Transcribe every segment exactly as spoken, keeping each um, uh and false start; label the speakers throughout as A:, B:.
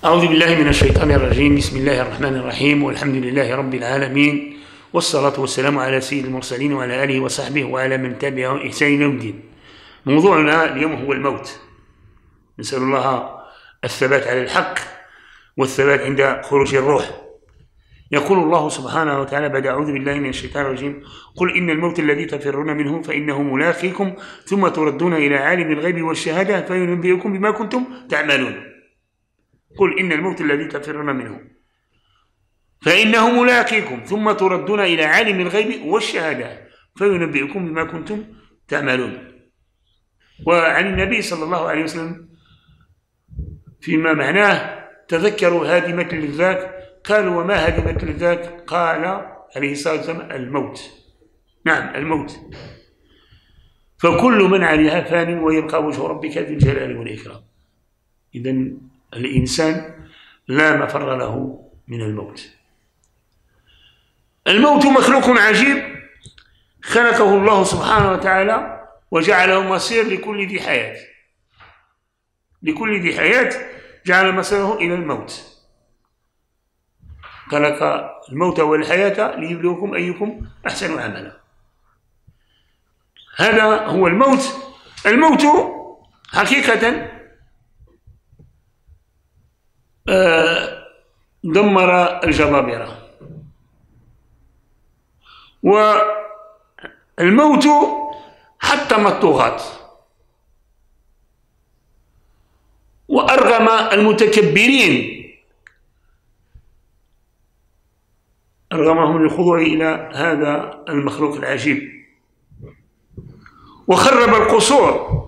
A: أعوذ بالله من الشيطان الرجيم. بسم الله الرحمن الرحيم، والحمد لله رب العالمين، والصلاة والسلام على سيد المرسلين وعلى آله وصحبه وعلى من تبعهم إحسان إلى يوم الدين. موضوعنا اليوم هو الموت. نسأل الله الثبات على الحق والثبات عند خروج الروح. يقول الله سبحانه وتعالى بعد أعوذ بالله من الشيطان الرجيم: قل إن الموت الذي تفرون منه فإنه ملاقيكم ثم تردون إلى عالم الغيب والشهادة فينبئكم بما كنتم تعملون. قل إن الموت الذي تفرون منه فإنه ملاقيكم ثم تردون إلى عالم الغيب والشهادة فينبئكم بما كنتم تعملون. وعن النبي صلى الله عليه وسلم فيما معناه: تذكروا هادمة اللذات. قالوا: وما هادمة اللذات؟ قال عليه الصلاة والسلام: الموت. نعم، الموت. فكل من عليها فان ويبقى وجه ربك ذي الجلال والإكرام. إذن الإنسان لا مفر له من الموت. الموت مخلوق عجيب خلقه الله سبحانه وتعالى وجعله مصير لكل ذي حياة. لكل ذي حياة جعل مصيره إلى الموت. خلق الموت والحياة ليبلوكم أيكم أحسن عملا. هذا هو الموت. الموت حقيقة دمر الجبابرة، والموت حطم الطغاة وأرغم المتكبرين، أرغمهم للخضوع إلى هذا المخلوق العجيب، وخرب القصور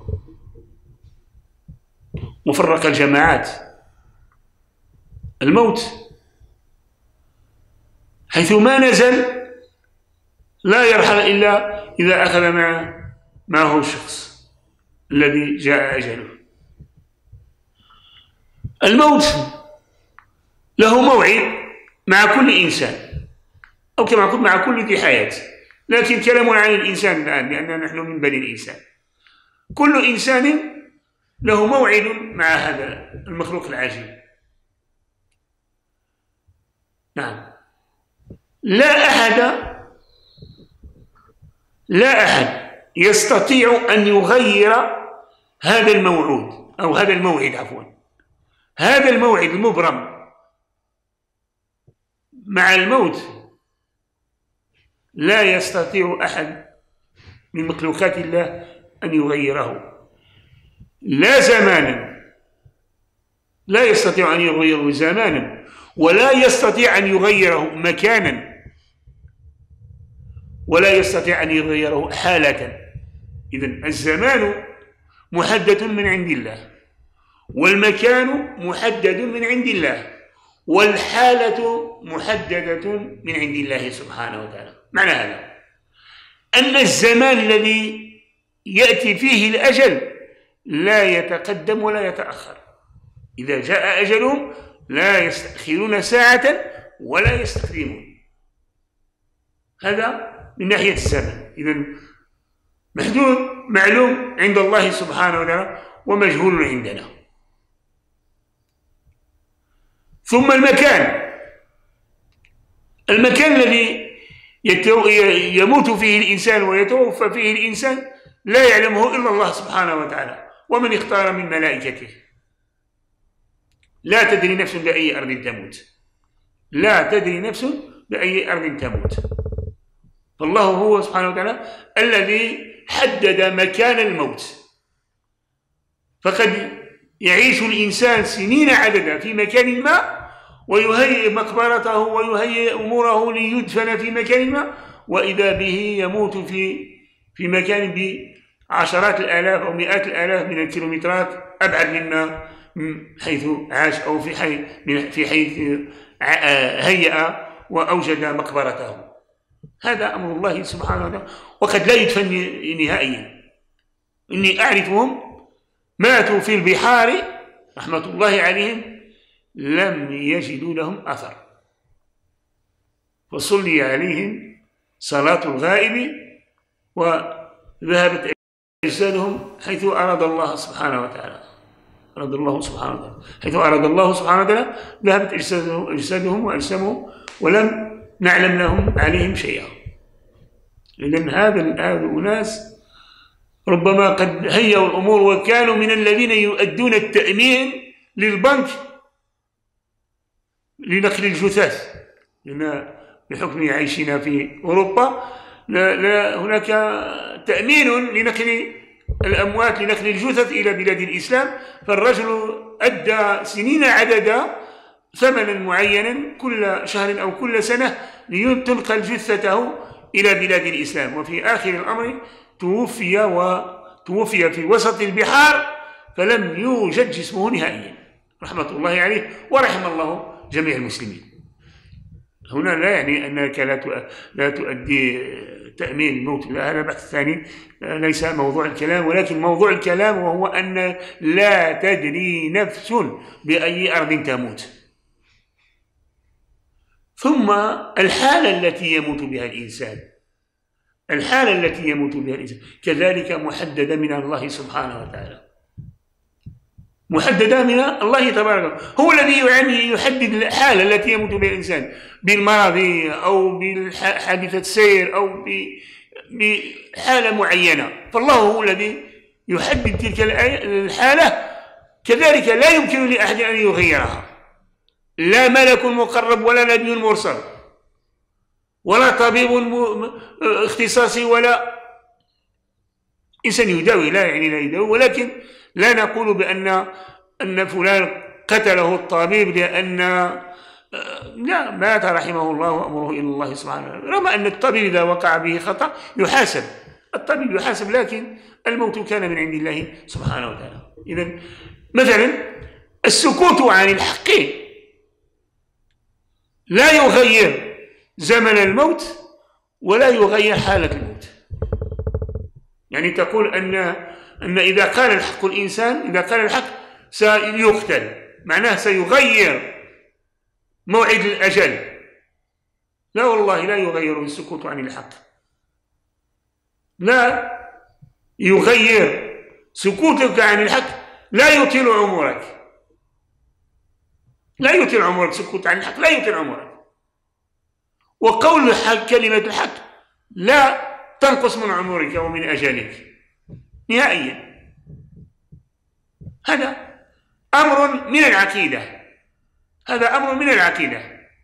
A: وفرق الجماعات. الموت حيث ما نزل لا يرحل إلا إذا أخذ معه معه الشخص الذي جاء أجله. الموت له موعد مع كل إنسان، أو كما قلت مع كل ذي حياة، لكن كلام عن الإنسان الآن لأننا نحن من بني الإنسان. كل إنسان له موعد مع هذا المخلوق العجيب. نعم، لا أحد لا أحد يستطيع أن يغير هذا الموعود أو هذا الموعد عفوا هذا الموعد المبرم مع الموت. لا يستطيع أحد من مخلوقات الله أن يغيره، لا زمانا، لا يستطيع أن يغيره زمانا، ولا يستطيع أن يغيره مكانا، ولا يستطيع أن يغيره حالة. إذن الزمان محدد من عند الله، والمكان محدد من عند الله، والحالة محددة من عند الله سبحانه وتعالى. معنى هذا أن الزمان الذي يأتي فيه الأجل لا يتقدم ولا يتأخر. إذا جاء أجلهم لا يستأخرون ساعة ولا يستقدمون. هذا من ناحية الزمن. إذن محدود معلوم عند الله سبحانه وتعالى ومجهول عندنا. ثم المكان المكان الذي يموت فيه الإنسان ويتوفى فيه الإنسان لا يعلمه إلا الله سبحانه وتعالى ومن اختار من ملائكته. لا تدري نفس بأي أرض تموت. لا تدري نفس بأي أرض تموت. فالله هو سبحانه وتعالى الذي حدد مكان الموت. فقد يعيش الإنسان سنين عددا في مكان ما، ويهيئ مقبرته ويهيئ أموره ليدفن في مكان ما، وإذا به يموت في في مكان بعشرات الآلاف أو مئات الآلاف من الكيلومترات أبعد مما حيث عاش، أو في حي في حيث هيأ وأوجد مقبرته. هذا أمر الله سبحانه وتعالى، وقد لا يدفن نهائيا. إني أعرفهم ماتوا في البحار رحمة الله عليهم لم يجدوا لهم أثر، فصلي عليهم صلاة الغائب وذهبت أجسادهم حيث أراد الله سبحانه وتعالى. أراد الله سبحانه وتعالى، حيث أراد الله سبحانه وتعالى ذهبت أجسادهم وأجسامهم ولم نعلم لهم عليهم شيئا. إذن هذا الأناس ربما قد هيئوا الأمور وكانوا من الذين يؤدون التأمين للبنك لنقل الجثث، لأن بحكم عيشنا في أوروبا لا لا هناك تأمين لنقل الأموات لنقل الجثث إلى بلاد الإسلام، فالرجل أدى سنين عددا ثمنا معينا كل شهر أو كل سنة لتنقل جثته إلى بلاد الإسلام، وفي آخر الأمر توفي وتوفي في وسط البحار فلم يوجد جسمه نهائيا رحمة الله عليه ورحم الله جميع المسلمين. هنا لا يعني أنك لا تؤدي تأمين الموت، لا، هذا بحث ثاني ليس موضوع الكلام، ولكن موضوع الكلام وهو أن لا تدري نفس بأي أرض تموت. ثم الحالة التي يموت بها الإنسان، الحالة التي يموت بها الإنسان كذلك محددة من الله سبحانه وتعالى، محددة من الله تبارك، هو الذي يعني يحدد الحالة التي يموت بها الإنسان بالمرض أو بحادثة سير أو بحالة معينة، فالله هو الذي يحدد تلك الحالة. كذلك لا يمكن لأحد أن يغيرها، لا ملك مقرب ولا نبي مرسل ولا طبيب اختصاصي ولا إنسان يداوي، لا يعني لا يداوي، ولكن لا نقول بأن أن فلان قتله الطبيب لأن لا، مات رحمه الله وأمره إلى الله سبحانه وتعالى، رغم أن الطبيب إذا وقع به خطأ يحاسب، الطبيب يحاسب، لكن الموت كان من عند الله سبحانه وتعالى. إذن مثلا السكوت عن الحق لا يغير زمن الموت ولا يغير حالة الموت. يعني تقول أن أن إذا قال الحق الإنسان، إذا قال الحق سيقتل، معناه سيغير موعد الأجل. لا والله، لا يغير السكوت عن الحق، لا يغير سكوتك عن الحق، لا يطيل عمرك، لا يطيل عمرك، سكوت عن الحق لا يطيل عمرك، وقول الحق كلمة الحق لا تنقص من عمرك ومن أجلك نهائيا. هذا أمر من العقيدة، هذا أمر من العقيدة.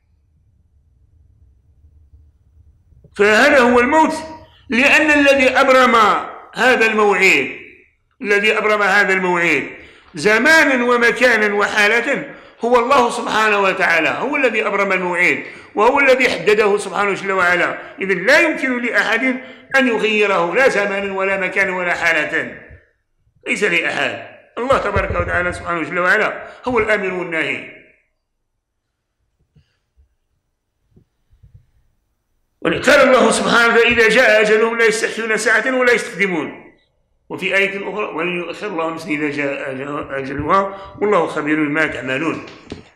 A: فهذا هو الموت، لأن الذي أبرم هذا الموعد، الذي أبرم هذا الموعد زمانا ومكانا وحالة هو الله سبحانه وتعالى، هو الذي أبرم الموعد وهو الذي حدده سبحانه جل وعلا. إذن لا يمكن لأحد أن يغيره، لا زمانا ولا مكانا ولا حالة، ليس لأحد. الله تبارك وتعالى سبحانه جل وعلا هو الآمر والناهي. قال الله سبحانه إذا جاء أجلهم لا يستأخرون ساعة ولا يستقدمون. وفي آية أخرى ولن يؤخر الله نفسا إذا جاء أجلها والله خبير بما تعملون.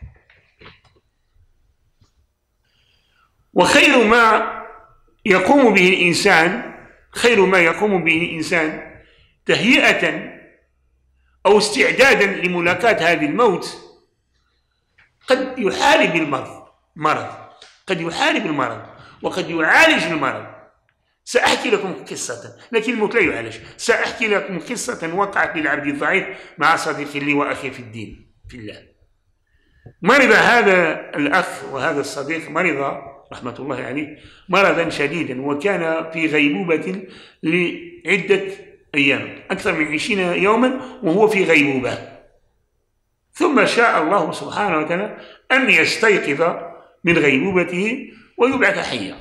A: وخير ما يقوم به الإنسان، خير ما يقوم به الإنسان تهيئة أو استعدادا لملاقاة هذه الموت، قد يحارب المرض مرض قد يحارب المرض وقد يعالج المرض. سأحكي لكم قصة، لكن الموت لا يعالج. سأحكي لكم قصة وقعت للعبد الضعيف مع صديق لي وأخي في الدين في الله. مرض هذا الأخ وهذا الصديق، مرض رحمة الله عليه مرضا شديدا، وكان في غيبوبة لعدة أيام، أكثر من عشرين يوما وهو في غيبوبة. ثم شاء الله سبحانه وتعالى أن يستيقظ من غيبوبته ويبعث حيا.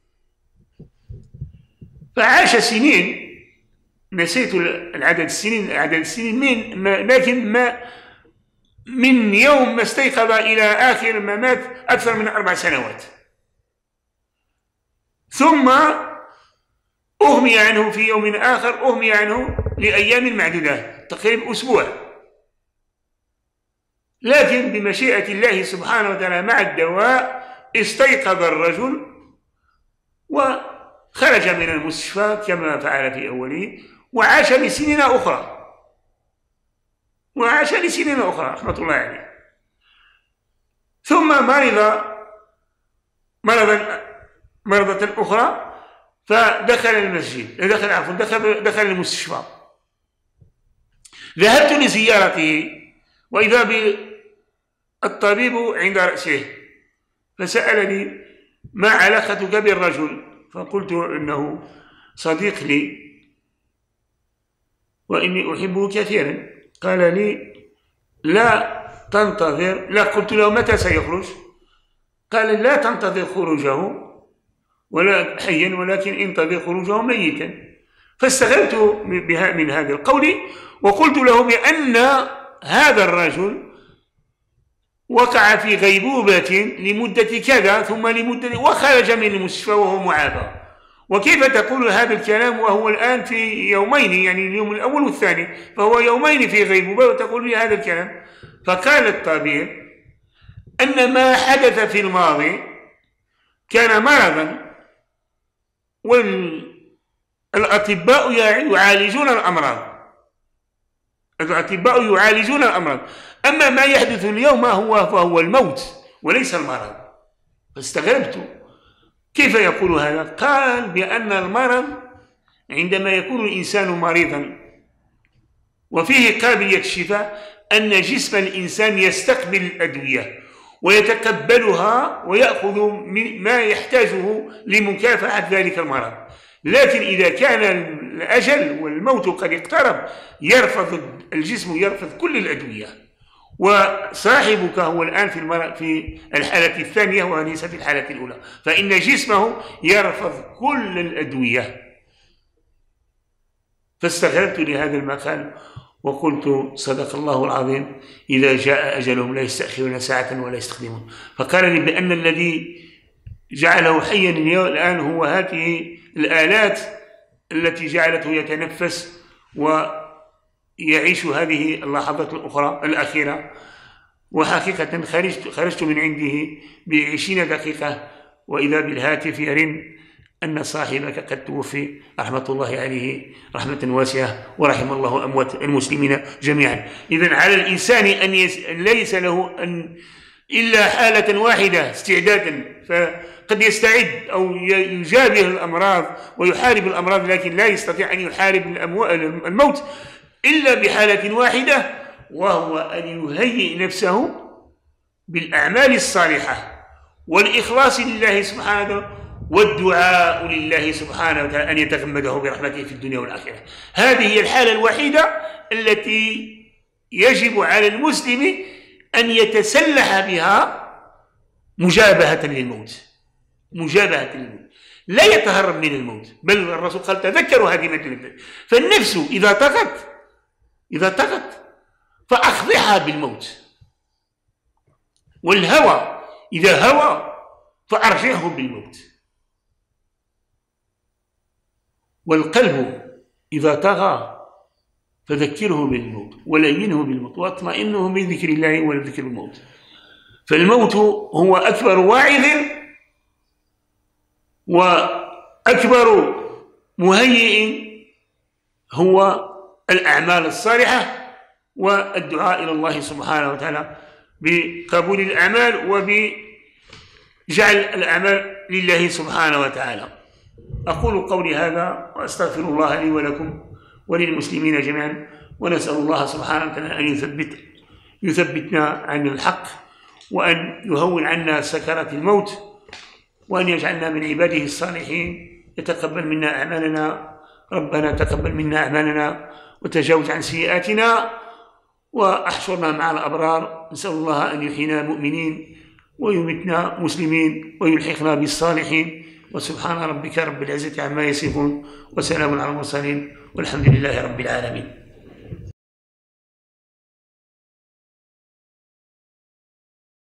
A: فعاش سنين، نسيت العدد السنين عدد السنين من ما، لكن ما من يوم ما استيقظ إلى آخر ما مات أكثر من أربع سنوات. ثم أغمي عنه في يوم آخر، أغمي عنه لأيام معدودة، تقريبا أسبوع. لكن بمشيئة الله سبحانه وتعالى مع الدواء استيقظ الرجل وخرج من المستشفى كما فعل في أوله، وعاش لسنين أخرى وعاش لسنين أخرى رحمة الله عليه. ثم مرض مرضا مرضة أخرى فدخل المسجد دخل عفوا دخل دخل المستشفى. ذهبت لزيارته وإذا بالطبيب عند رأسه فسألني ما علاقتك بالرجل؟ فقلت إنه صديق لي وإني أحبه كثيرا. قال لي لا تنتظر، لا قلت له متى سيخرج؟ قال لا تنتظر خروجه ولا حيا ولكن انتظر خروجه ميتا. فاستغربت من هذا القول وقلت له بأن هذا الرجل وقع في غيبوبة لمدة كذا ثم لمدة وخرج من المستشفى وهو معافى، وكيف تقول هذا الكلام وهو الآن في يومين، يعني اليوم الأول والثاني، فهو يومين في غيبوبة وتقول لي هذا الكلام؟ فقال الطبيب أن ما حدث في الماضي كان مرضا والأطباء يعالجون الأمراض الأطباء يعالجون الأمراض أما ما يحدث اليوم هو فهو الموت وليس المرض. فاستغربت كيف يقول هذا؟ قال بأن المرض عندما يكون الإنسان مريضا وفيه قابلية الشفاء أن جسم الإنسان يستقبل الأدوية ويتقبلها ويأخذ من ما يحتاجه لمكافحة ذلك المرض، لكن إذا كان الأجل والموت قد اقترب يرفض الجسم يرفض كل الأدوية. وصاحبك هو الآن في المرض في الحالة الثانية وليس في الحالة الأولى، فإن جسمه يرفض كل الأدوية. فاستغربت لهذا المقال وقلت صدق الله العظيم إذا جاء أجلهم لا يستأخرون ساعة ولا يستقدمون. فقال لي بأن الذي جعله حيا الآن هو هذه الآلات التي جعلته يتنفس ويعيش هذه اللحظات الأخرى الأخيرة. وحقيقة خرجت, خرجت من عنده بعشرين دقيقة وإذا بالهاتف يرن أن صاحبك قد توفي رحمة الله عليه رحمة واسعة ورحم الله أموات المسلمين جميعا. إذن على الإنسان أن يس... ليس له أن إلا حالة واحدة استعدادا، فقد يستعد أو يجابه الأمراض ويحارب الأمراض لكن لا يستطيع أن يحارب الأمو... الموت إلا بحالة واحدة، وهو أن يهيئ نفسه بالأعمال الصالحة والإخلاص لله سبحانه والدعاء لله سبحانه وتعالى أن يتغمده برحمته في الدنيا والآخرة. هذه هي الحالة الوحيدة التي يجب على المسلم أن يتسلح بها مجابهة للموت مجابهة للموت لا يتهرب من الموت، بل الرسول قال تذكروا هذه المدة. فالنفس إذا طغت إذا طغت فأخضعها بالموت، والهوى إذا هوى فأرجعه بالموت، والقلب إذا طغى فذكره بالموت ولينه بالموت واطمئنه بذكر الله وذكر الموت. فالموت هو أكبر واعظ وأكبر مهيئ، هو الأعمال الصالحة والدعاء إلى الله سبحانه وتعالى بقبول الأعمال وبجعل الأعمال لله سبحانه وتعالى. أقول قولي هذا وأستغفر الله لي ولكم وللمسلمين جميعا، ونسأل الله سبحانه وتعالى أن يثبت يثبتنا عن الحق وأن يهون عنا سكرات الموت وأن يجعلنا من عباده الصالحين. يتقبل منا أعمالنا، ربنا تقبل منا أعمالنا وتجاوز عن سيئاتنا وأحشرنا مع الأبرار. نسأل الله أن يحيينا مؤمنين ويمتنا مسلمين ويلحقنا بالصالحين. وسبحان ربك رب العزة عما يصفون وسلام على المرسلين والحمد لله رب العالمين.